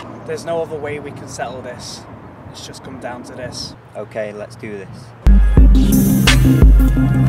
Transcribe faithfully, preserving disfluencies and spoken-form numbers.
There's no other way we can settle this. It's just come down to this. Okay, let's do this.